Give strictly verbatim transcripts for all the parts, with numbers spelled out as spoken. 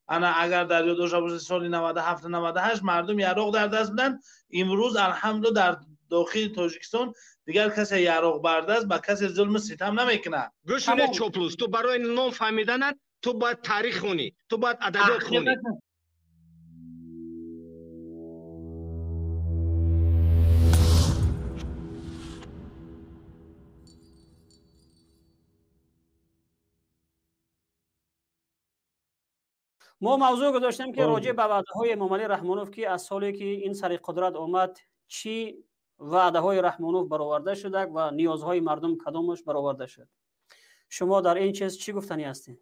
انا اگر در یاد داشته باشه سال نود و هفت نود و هشت مردم یراق در دست بودن، امروز الحمدلله در داخل تاجیکستان دیگر کسی یراق برده است با کسی ظلم ستم نمیکنه. گوشونه چوپلوس، تو برای نام فهمیدن تو باید تاریخ خونی، تو باید ادبیات خونی. ما موضوع گذاشتیم که راجع به وعده های امام علی رحمانوف که از سالی که این سر قدرت آمد چی وعده های رحمانوف برآورده شده و نیازهای مردم کدامش برآورده شد. شما در این چیز چی گفتنی هستین؟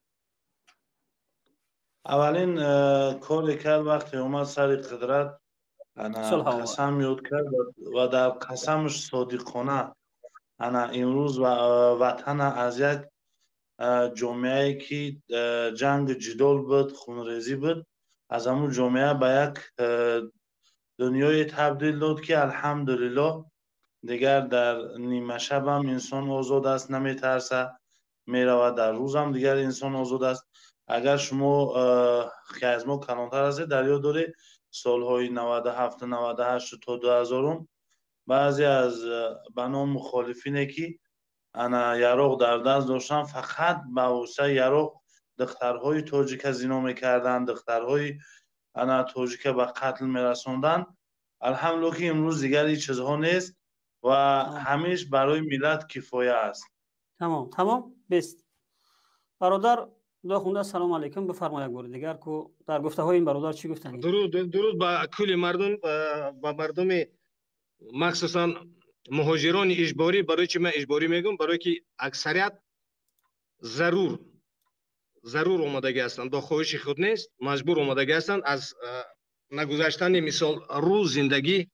اولین کاری کرد وقتی اومد سر قدرت انا قسم یاد کرد و در قسمش صادقانه انا امروز و وطن از یک جامعه که جنگ جدال بود، خونریزی بود، از همون جامعه به یک دنیای تبدیل داد که الحمدلله دیگر در نیمه شب هم انسان آزاد است، نمیترسه، میرود در روز هم دیگر انسان آزاد است. اگر شما که از ما کلانتر هستید در یاد داری سالهای نود و هفت نود و هشت تا دو هزار بعضی از بنام مخالفینه که انا یراق در دست داشتن فقط به واسطه یراق دخترهای تاجیک زنا میکردن، دخترهای انا تاجیک به قتل میرسوندن. الحمدلله که امروز دیگر این چیزها نیست و همیشه برای ملت کفایه است. تمام تمام بست. برادر داخونده سلام علیکم، بفرمایید یک بار دیگر که در گفته های این برادر چی گفتن؟ درود درود با کل مردم، با مردم مخصوصا مهاجران اجباری. برای چی من اجباری میگم؟ برای که اکثریت ضرور ضرور اومدگی هستند، با خواهش خود نیست، مجبور اومدگی هستند از نگذشتن مثال روز زندگی.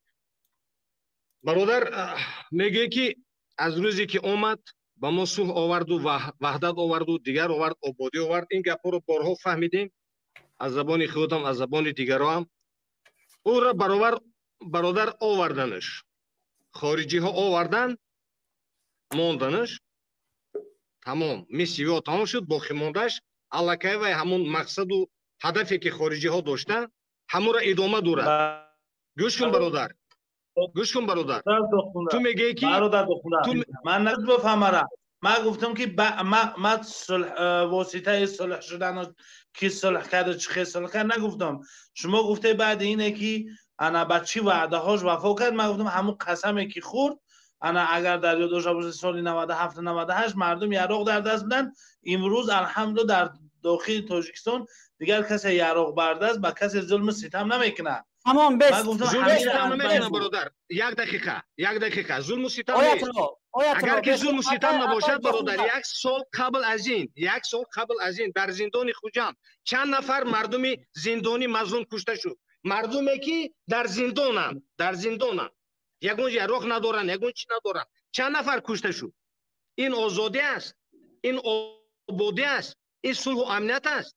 برادر میگه که از روزی که اومد با ما صلح آورد و وحدت آورد و دیگر آورد، آبادی آورد. این گپا رو بارها فهمیدیم از زبان خودم از زبان دیگرها هم. او را برابر برادر آوردنش، خارجی ها آوردن موندنش، تمام میسیو تمام شد، باقی موندش الکه و همون مقصد و هدفی که خارجی ها داشتن همون را ادامه دارد. گوش کن برادر، گوش کن برادر، تو میگی که برادر تو... من نگفت بفهمم، من گفتم که با... ما ما صلح واسطه صلح شدن کی صلح کرده چه صلح کرد نگفتم. شما گفته بعد اینه که انا بچی وعده هاش وفا کرد، من گفتم همون قسمی که خورد انا اگر در یاد داشته باشه سال نود و هفت نود و هشت مردم یراق در دست بودن، امروز الحمدلله در داخل تاجیکستان دیگر کسی یراق برده است با کسی ظلم ستم نمیکنه. تمام بس. ظلم ستم نمیکنه برادر. یک دقیقه یک دقیقه ظلم ستم نیست. اگر که ظلم ستم نباشد برادر، یک سال قبل از این یک سال قبل از این در زندان خوجند چند نفر مردم زندانی مظلوم کشته شد. مردمی که در زندانند در زندانند یگون یراق ندارن، یگون چی ندارن، چند نفر کشته شد. این آزادی است، این آبادی است، این صلح و امنیت است.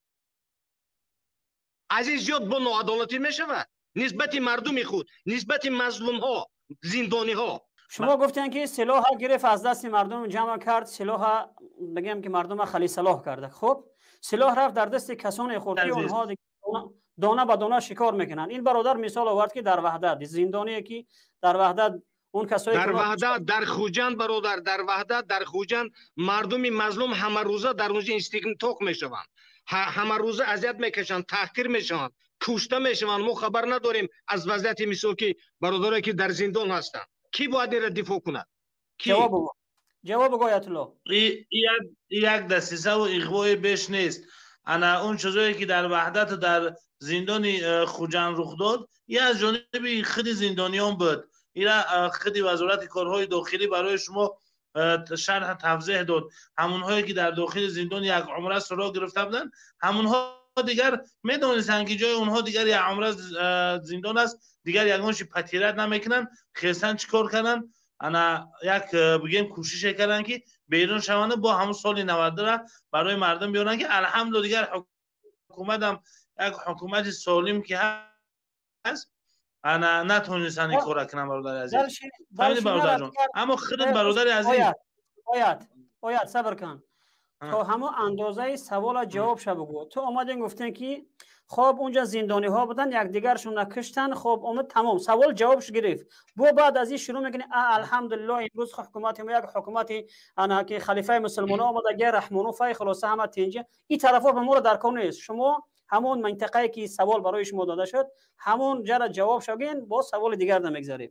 از این زیاد با ناعدالتی می شود نسبت مردم خود، نسبت مظلوم ها، زندانی ها. شما گفتین که سلاح گرفت از دست مردم جمع کرد، سلاح بگم که مردم خلی سلاح کرده. خب سلاح رفت در دست کسان خردی، اونها دانه به دانه شکار میکنن. این برادر مثال آورد که در وحدت زندانی که در وحدت اون کسایی در وحدت در خوجند برادر، در وحدت در خوجند مردم مظلوم همه روزه در اونجا استیقنتاق میشوند، همه روزه اذیت میکشند، تحقیر میشوند، کشته میشوند. ما خبر نداریم از وضعیت مثال که برادرایی که در زندان هستند. کی باید این را دفاع کند؟ جواب بگو، جواب بگو آیت الله. یک یک دسیسه و اغوای بیش نیست. انا اون چیزایی که در وحدت در زندان خوجند رخ داد، این از جانب خود زندانیان بود. این خود وزارت کارهای داخلی برای شما شرح توضیح داد. همونهایی که در داخل زندان یک عمره سراغ گرفته بودن، همونها دیگر میدونستن که جای اونها دیگر یک عمره زندان است، دیگر یگانش پتیرت نمیکنن. خیستن چیکار کردن؟ انا یک بگیم کوشش کردن که بیرون شوند، با همون سال نود را برای مردم بیارن که الحمدلله دیگر حکومت هم یک حکومت سالم که هست انا نتونستن این کار کنن. برادر عزیز فهمیدی برادر جان؟ اما خودت برادر عزیز آیت آیت صبر کن. تا همون اندازه سوال جواب شو بگو. تو اومدین گفتن که خب اونجا زندانی ها بودن یک دیگرشون نکشتن، خب اومد تمام سوال جوابش گرفت. بو بعد از این شروع میکنه الحمدلله امروز حکومت ما یک حکومت انا که خلیفه مسلمان ها اومده گه رحمانو فای خلاصه همه تنجه این طرفا به ما رو در کار نیست. شما همون منطقه که سوال برای شما داده شد همون جرا جواب شوگین با سوال دیگر نمیگذاریم.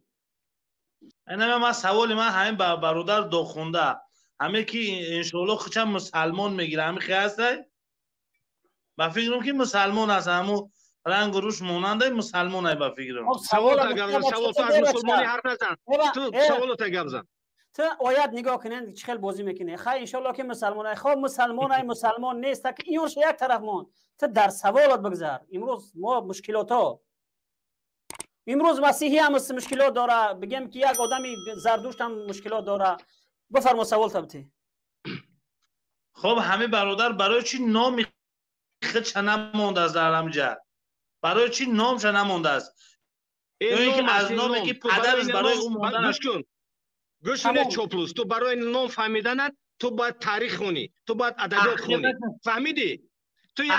انا ما سوال من همین برادر دو خونده همه کی انشالله خودم مسلمان میگیره همین خیلی هسته با فکرم که مسلمان هست همو رنگ روش موننده مسلمان های با فکرم سوال تا گفت سوال تو از مسلمانی حرف نزن تو سوال تا گفت زن تو آیات نگاه کنین چه خیلی بازی میکنه خیر انشالله که مسلمان های خب مسلمان های مسلمان نیست که اینش یک طرف مون تو در سوالات بگذار. امروز ما مشکلات ها امروز مسیحی هم مشکلات داره بگیم که یک آدمی زردوشت هم مشکلات داره بفرما سوال تبتی. خب همه برادر برای چی نام خودش نمونده است در همجا برای چی نامش نمونده است این از نامی که پدرش برای اون مونده گوش کن گوش کن چوپلوس تو برای نام فهمیدن تو باید تاریخ خونی تو باید ادبیات خونی فهمیدی تو یک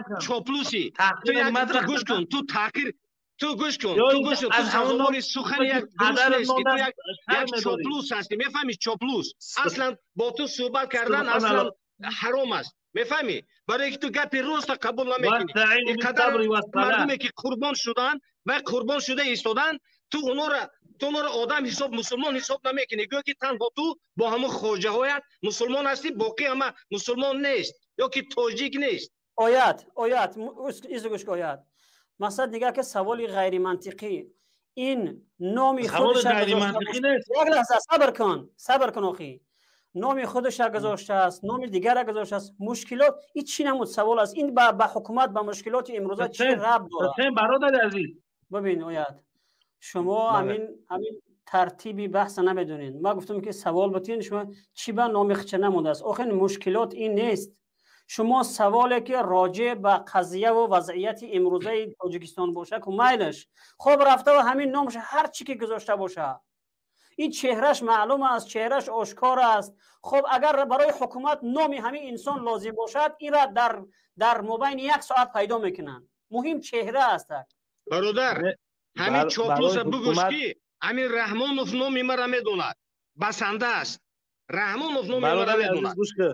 چوپلوسی تو یک گوش کن تو تحقیر تو گوش کن تو گوش کن تو سازمان سخن یک درست نیستی تو یک یک چوپلوس هستی میفهمی چوپلوس اصلا با تو صحبت کردن اصلا حرام است میفهمی برای اینکه تو گپ راست قبول نمیکنی اینقدر مردمی که قربان شدن و قربان شده ایستادن تو اونا را تو اونا را آدم حساب مسلمان حساب نمیکنی گویا که تنها تو با همون خوجه هایت مسلمان هستی باقی همه مسلمان نیست یا که تاجیک نیست. آیات آیات ایزو گوش آیات مثلا دیگه که سوالی غیر منطقی این نامی خودش غیر منطقی نیست. یک لحظه صبر کن صبر کن اخی نامی خودش را گذاشته است نام دیگر را گذاشته است مشکلات این چی نمود سوال است این با, با حکومت با مشکلات امروزه چی ربط داره؟ حسین برادر عزیز ببین آیات شما همین همین ترتیبی بحث نمیدونین ما گفتم که سوال بتین شما چی با نام خودش نموده است آخه مشکلات این نیست شما سوالی که راجع به قضیه و وضعیت امروزه تاجیکستان باشه که میلش خب رفته و همین نامش هر چی که گذاشته باشه این چهرهش معلوم است چهرهش آشکار است خب اگر برای حکومت نامی همین انسان لازم باشد این را در در مابین یک ساعت پیدا میکنن مهم چهره است برادر همین چاپلوس بگوش کی همین رحمانوف نامی مرا میدوند بسنده است رحمانوف نامی مرا میدوند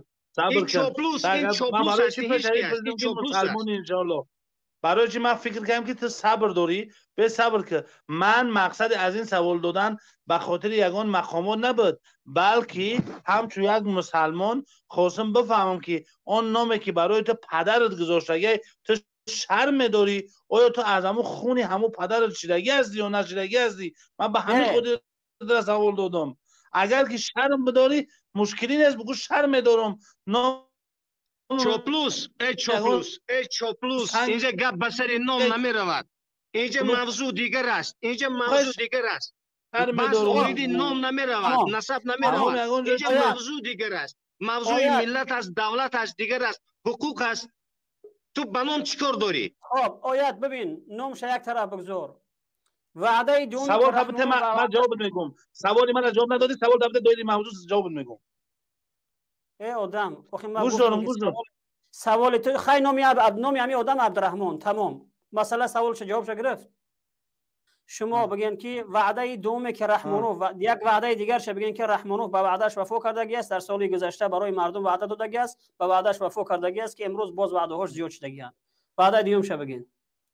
این چاپلوس این چاپلوس است این چاپلوس است برای چی من فکر کردم که تو صبر داری به صبر که من مقصد از این سوال دادن به خاطر یگان مقامات نبود بلکه همچون یک مسلمان خواستم بفهمم که آن نامی که برای تو پدرت گذاشته تو شرم داری آیا تو از همون خونی همون پدرت چیدگی هستی یا نچیدگی هستی من به همین خود در سوال دادم اگر که شرم بداری مشکلی نیست بگو شرم دارم نام چوپلوس ای چوپلوس ای چوپلوس اینجا گپ بسر نام نمی رود اینجا موضوع دیگر است اینجا موضوع دیگر است بس اویدی نام نمی رود نسب نمی رود اینجا موضوع دیگر است موضوع ملت است دولت است دیگر است حقوق است تو به نام چیکار داری؟ خب آیت ببین نامش یک طرف بگذار وعده دوم سوال خبت من جواب میگم سوالی من جواب ندادی سوال دفعه دویدی موضوع جواب میگم ای آدم آخه من گفتم سوال تو خی نامی عبد نامی همین آدم عبدالرحمن تمام مسئله سوالش جوابش گرفت شما بگین که وعده دومی که رحمانوف و یک وعده دیگر شه بگین که رحمانوف به وعدهش وفا کردگی است در سالی گذشته برای مردم وعده دادگی است به وعدهش وفا کردگی است که امروز باز وعده هاش زیاد شدگی است وعده دیوم شه بگین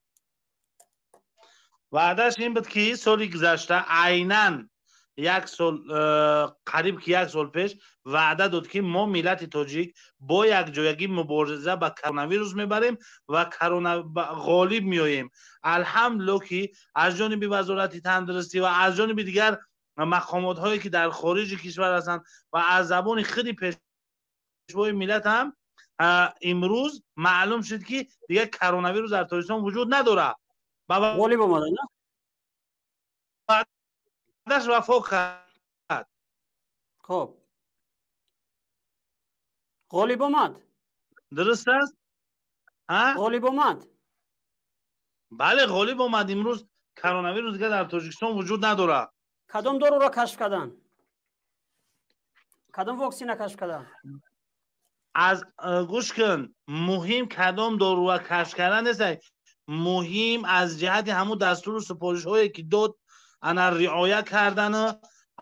وعدهش این بود که سالی گذشته عیناً یک سال قریب که یک سال پیش وعده داد که ما ملت تاجیک با یک جایگی مبارزه با کرونا ویروس میبریم و کرونا غالب میاییم الحمدلله که از جانب وزارت تندرستی و از جانب دیگر مقامات هایی که در خارج کشور هستند و از زبان خیلی پیشوای ملت هم امروز معلوم شد که دیگر کرونا ویروس در تاجیکستان وجود نداره غالب اومده نه داشت وفا کرد خب غالب اومد درست است ها غالب اومد بله غالب اومد امروز کرونا ویروس دیگه در تاجیکستان وجود نداره کدام دارو را کشف کردن کدام واکسن کشف کردن از گوش کن، مهم کدام دارو و کشف کردن نیست، مهم از جهت همون دستور و سپارش هایی که داد انا رعایت کردن،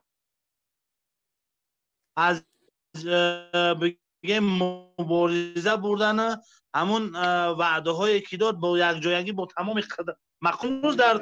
از بگه مبارزه بردن همون وعده های که داد با یک جایگی با تمام مقام. روز در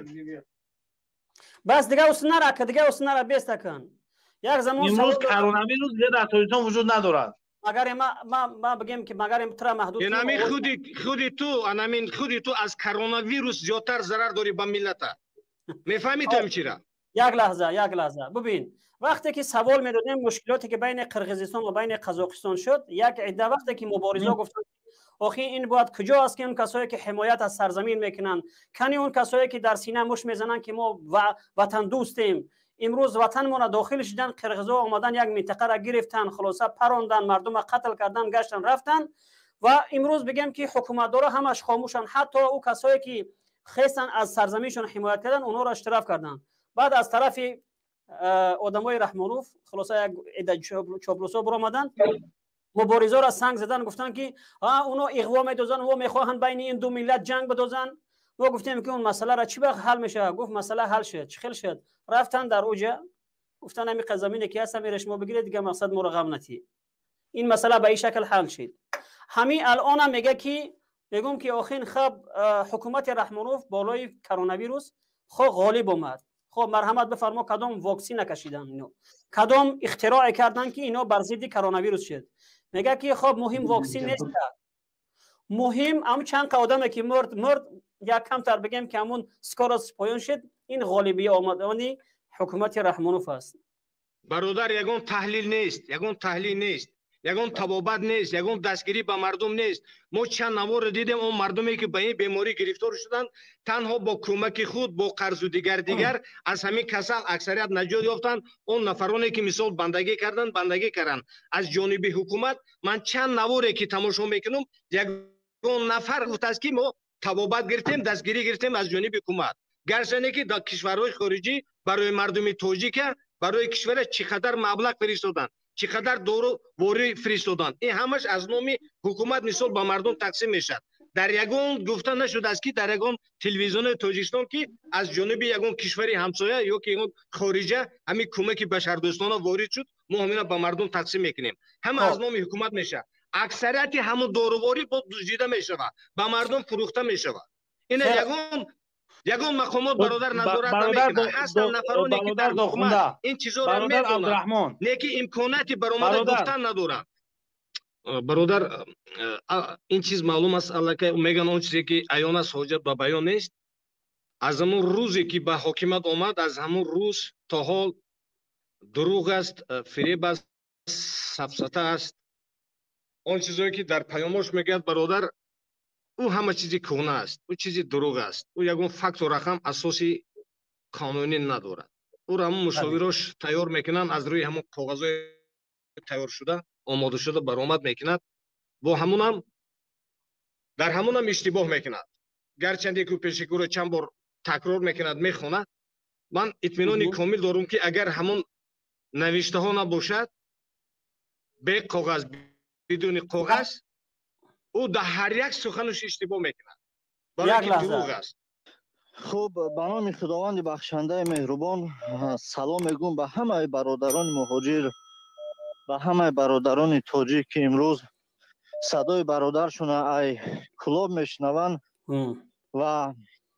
بس دیگه اصلا نرا که دیگه اصلا نرا بیست کن. یک زمان امروز کرونا ویروس دیگه در تاجیکستان وجود ندارد. مگر ما ما ما بگیم که مگر این ترا محدود این همین خودی خودی تو همین خودی تو از کرونا ویروس زیادتر ضرر داری به ملت. میفهمی تو چرا؟ یک لحظه یک لحظه ببین، وقتی که سوال میدادیم مشکلاتی که بین قرقیزستان و بین قزاقستان شد، یک عده وقتی که مبارزا گفتن آخه این باید کجا است که اون کسایی که حمایت از سرزمین میکنن، کنی اون کسایی که در سینه مش میزنن که ما وطن دوستیم، امروز وطن ما داخل شدن، قرقیزا آمدن یک منطقه را گرفتن، خلاصه پراندن، مردم را قتل کردن، گشتن رفتن و امروز بگیم که حکومت دارا همش خاموشن، حتی او کسایی که خواستن از سرزمینشون حمایت کردن اونها را اشتراف کردن. بعد از طرف آدمای رحمانوف خلاصه یک عده چاپلوسا برآمدن، مبارزا را سنگ زدن، گفتن که ها اونا اغوا میدوزن و میخواهن بین این دو ملت جنگ بدوزن. ما گفتیم که اون مسئله را چی وقت حل میشه؟ گفت مسئله حل شد. چی حل شد؟ رفتن در اوجه گفتن همین زمینی که هست میرش ما بگیرید دیگه، مقصد ما رو غم نتی. این مسئله به این شکل حل شد. همین الان هم میگه که میگم که آخرین خب حکومت رحمانوف بالای کرونا ویروس خو غالب اومد. خب مرحمت بفرما کدام واکسن نکشیدن، اینو کدام اختراع کردن که اینا بر ضد کرونا ویروس شد. میگه که خب مهم واکسن نیست، مهم هم چند آدمی که مرد مرد یا کمتر بگیم که همون سکارس پایان شد. این غالبی آمدنی حکومت رحمانوف است. برادر یگون تحلیل نیست، یگون تحلیل نیست، یگون تبابت نیست، یگون دستگیری به مردم نیست. ما چند نوار دیدیم اون مردمی که به این بیماری گرفتار شدن تنها با کمک خود با قرض و دیگر دیگر از همین کسان اکثریت نجات یافتند. اون نفرانی که مثال بندگی کردن بندگی کردن از جانب حکومت. من چند نواری که تماشا میکنم یگون نفر گفت است که ما تبابت گرفتیم، دستگیری گرفتیم از جانب حکومت، گرچه که در کشورهای خارجی برای مردم تاجیک برای کشور چقدر مبلغ فرستادن، چقدر دورو وری فرستادن. این همش از نام حکومت مثال با مردم تقسیم میشد. در یگون گفتن نشد است که در یگون تلویزیون تاجیکستان که از جانب یگون کشوری همسایه یا که یگون خارجه همین کمک بشردوستانه وارد شد، ما همینا با مردم تقسیم میکنیم. هم از نام حکومت میشه. اکثریت همون دورواری با دزدیده میشه، با مردم فروخته میشه. این یگون یگون مقامات برادر نظارت نمیکنه. هستن نفرانی که در حکومت این چیزا رو میدونن، نه که امکاناتی برآمده گفتن ندارن. برادر این چیز معلوم است الکی میگن اون چیزی که عیان است حاجت به بیان نیست. از همون روزی که به حکومت آمد از همون روز تا حال دروغ است، فریب است، سفسطه است. اون چیزایی که در پیامش میگه برادر او همه چیزی کهنه است، او چیزی دروغ است. او یگون فکت و رقم اساسی قانونی ندارد. او را همون مشاوراش تیار میکنن، از روی همون کاغذای تیار شده آماده شده برآمد میکند، با همون هم در همون هم اشتباه میکند. گرچند که پیشگو رو چند بار تکرار میکند میخواند. من اطمینان کامل دارم که اگر همون نوشته ها نباشد، به کاغذ بدون کاغذ، او در هر یک سخنش اشتباه میکند. برای که دروغ است. خب به نام خداوند بخشنده مهربان سلام میگم به همه برادران مهاجر، به همه برادران تاجیک که امروز صدای برادرشون ای کلاب میشنوند و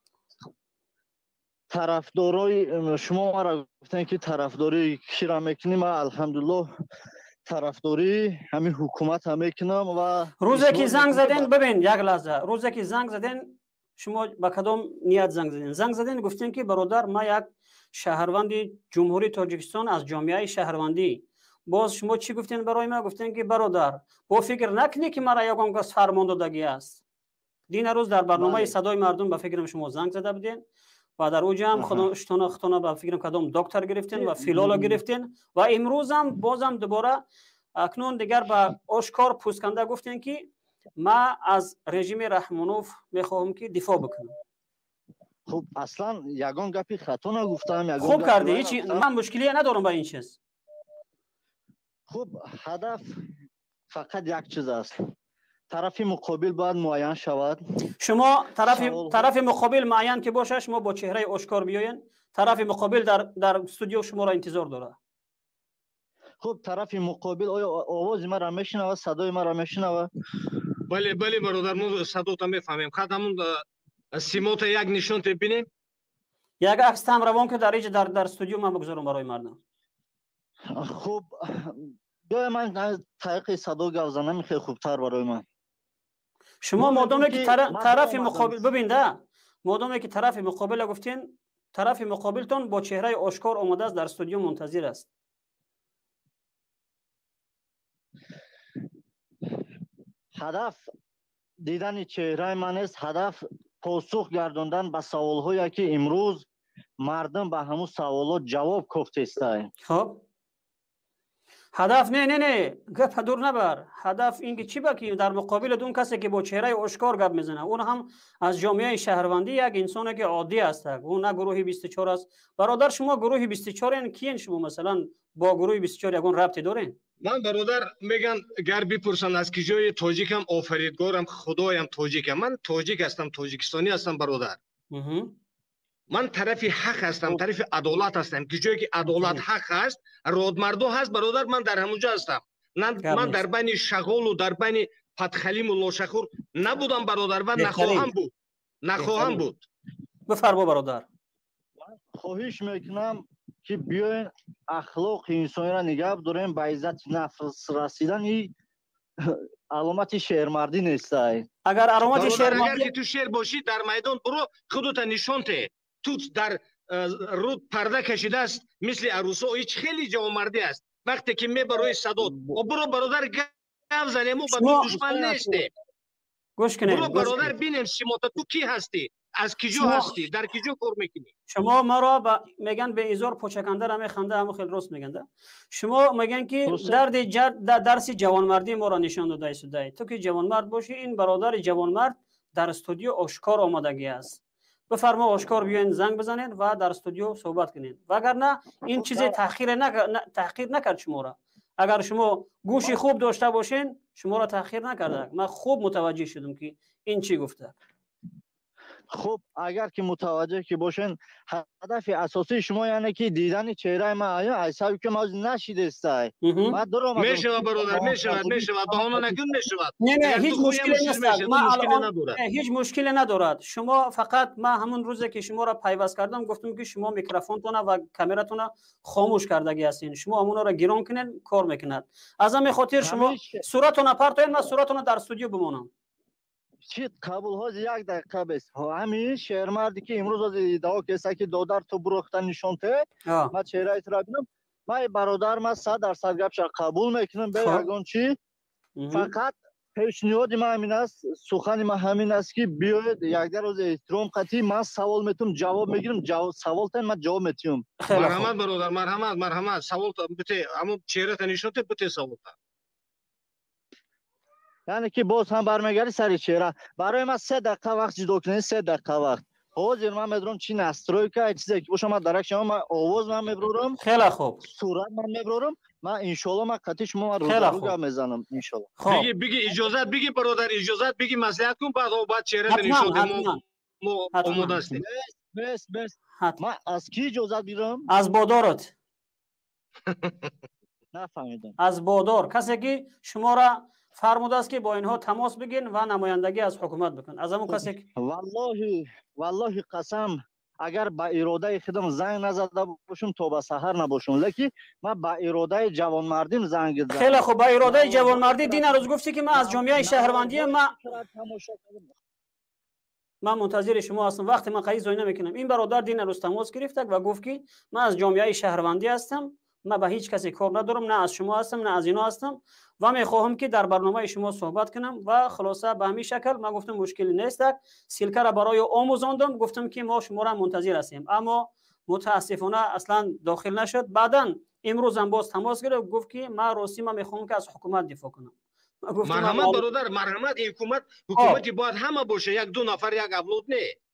طرفدارای شما مرا گفتن که طرفداری کی را میکنیم. الحمدلله طرفداری همین حکومت هم میکنم. و روزی که زنگ زدین ببین یک لحظه، روزی که زنگ زدین شما با کدام نیت زنگ زدین؟ زنگ زدین گفتین که برادر ما یک شهروند جمهوری تاجیکستان از جامعه شهروندی. باز شما چی گفتین برای ما؟ گفتین که برادر با فکر نکنی که مرا یگان کس فرماندهی است. دین روز در برنامه صدای مردم به فکرم شما زنگ زده بودین و در اوج هم خودم اشتنا خطونه به فکرم کدام دکتر گرفتین و فیلال گرفتین و امروز هم بازم دوباره اکنون دیگر به آشکار پوسکنده گفتین که ما از رژیم رحمانوف میخواهم که دفاع بکنم. خب اصلا یگان گپی خطا نگفتم. خوب کردی، هیچ من مشکلی ندارم با این چیز. خب هدف فقط یک چیز است، طرف مقابل باید معین شود. شما طرف طرف مقابل معین که باشه، شما با چهره آشکار بیاین، طرف مقابل در در استودیو شما را انتظار داره. خب طرف مقابل آیا آواز ما را میشنوه، صدای ما را میشنوه؟ بله بله برادر، ما صدات میفهمیم. خود همون سیمات یک نشان ببینیم. یک عکس هم روان که در اینجا در در استودیو من بگذارم برای مردم. خب بیا من طریق صدا گپ زنم خیلی خوبتر برای من. شما مادامی که طرف مقابل ببین ده، مادامی که طرف مقابل گفتین، طرف مقابلتون با چهره آشکار آمده است، در استودیو منتظر است. هدف دیدن چهره من است، هدف پاسخ گرداندن به سوالهایی که امروز مردم به همون سوالات جواب گفته است. خب هدف نه نه نه گپ دور نبر. هدف اینکه چی با که در مقابل اون کسی که با چهره آشکار گپ میزنه، اون هم از جامعه شهروندی یک انسانی که عادی است، اون نه گروه بیست و چهار است. برادر شما گروه بیست و چهار ان کیین؟ شما مثلا با گروه بیست و چهار یگون ربطی دارین؟ من برادر میگن گر بپرسن از کجای تاجیکم، آفریدگارم، خدایم تاجیکم. من تاجیک هستم، تاجیکستانی هستم برادر. من طرف حق هستم، طرف عدالت هستم. که جایی که عدالت حق هست، رادمردو هست برادر، من در همونجا هستم. من در بین شغال و در بین پدخلیم و لاشخور نبودم برادر و نخواهم بود. نخواهم بود. بفرما برادر. خواهش میکنم که بیاین اخلاق انسانی را نگه داریم. به عزت نفس رسیدن این علامت شیرمردی نیست. اگر علامت شیرمردی، اگر که تو شیر باشی در میدان برو خودت نشون ده. تو در رود پرده کشیده است مثل عروسا، هیچ خیلی جوانمردی است. وقتی که می برای صدات و برو برادر گپ زنیم و به تو دشمن نیستی. گوش کنید برو برادر ببینیم سیمات تو کی هستی، از کجا هستی، در کجا کار میکنی. شما ما را با میگن به ایزار پوچکنده را میخنده، همو خیلی راست میگن. شما میگن که درد جد درس جوانمردی ما را نشان داده است. تو که جوانمرد باشی، این برادر جوانمرد در استودیو آشکار آمادگی است. بفرما آشکار بیاین زنگ بزنین و در استودیو صحبت کنین. وگرنه این چیز تحقیر نکرد، تحقیر نکرد شما را. اگر شما گوشی خوب داشته باشین، شما را تحقیر نکرده. من خوب متوجه شدم که این چی گفته. خب اگر که متوجه که باشین، هدف اساسی شما یعنی که دیدن چهره ما آیا حسابی که ما نشیده است. میشود برادر، میشود میشود بهانه نکن میشود. نه نه هیچ مشکلی نیست. ما هیچ مشکلی ندارد. شما فقط ما همون روزی که شما را پیوست کردم گفتم که شما میکروفونتون و کامراتون خاموش کردگی هستین. شما همون را گیران کنین، کار میکند. از همین خاطر شما صورتتون پرتاین، ما صورتتون در استودیو بمونم. چی قبول ها یک دقیقه بس همین شهرمردی که امروز از ادعا کسی که دادر تو بروختن نشانته ما چهره ایت را بینم، ما برادر ما صد درصد گپش قبول میکنم. به یگان چی فقط پیشنهاد ما همین است، سخن ما همین است که بیاید یک در روز احترام قطعی من سوال میتونم جواب میگیرم، جواب سوال تن من جواب میتونم. مرحمت برادر، مرحمت مرحمت. سوال بده، اما چهره تا نشانته بده سوال. یعنی که باز هم برمیگردی سر چهره. برای من سه دقیقه وقت جدا کنید، سه دقیقه وقت. حاضر من میدونم چی نسترویکا چیزی که باشه، من درک شما من آواز من میبرم. خیلی خوب. صورت من میبرم. من ان شاء الله من قطعی شما رو رو گام میزنم ان شاء الله. بگی بگی اجازت بگی برادر، اجازت بگی مصلحت کن، بعد بعد چهره نشون ما ما آماده هستیم. بس بس من از کی اجازت بگیرم؟ از بادارت. نفهمیدم. از بادار، کسی که شما را فرموده است که با اینها تماس بگین و نمایندگی از حکومت بکن. از همون کسی که والله والله قسم اگر با اراده خودم زنگ نزده باشم تا به سحر نباشم، لیکن من با اراده جوانمردیم زنگ زدم. خیلی خوب. با اراده جوانمردی دین روز گفتی که من از جامعه شهروندی ما من منتظر شما هستم. وقتی من قضیه زوینه میکنم، این برادر دین روز تماس گرفت و گفت که من از جامعه شهروندی هستم، من به هیچ کسی کار ندارم، نه از شما هستم نه از اینا هستم و میخواهم که در برنامه شما صحبت کنم و خلاصه به همین شکل من گفتم مشکلی نیست. سیلکه را برای آموزاندم، گفتم که ما شما را منتظر هستیم، اما متاسفانه اصلا داخل نشد. بعداً امروز هم باز تماس گرفت، گفت که من راستی من میخوام که از حکومت دفاع کنم. مرحمت برادر، مرحمت. حکومت حکومتی باید همه باشه، یک دو نفر یک اولاد نه.